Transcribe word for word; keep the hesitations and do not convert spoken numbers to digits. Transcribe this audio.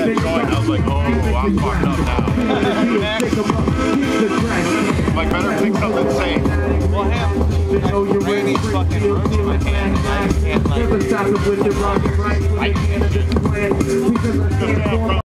that joint, I was like, oh, I'm fucked up now. Like, better pick something safe. Well, hell, Randy's fucking roots in my hand, and I can't, like, I can't.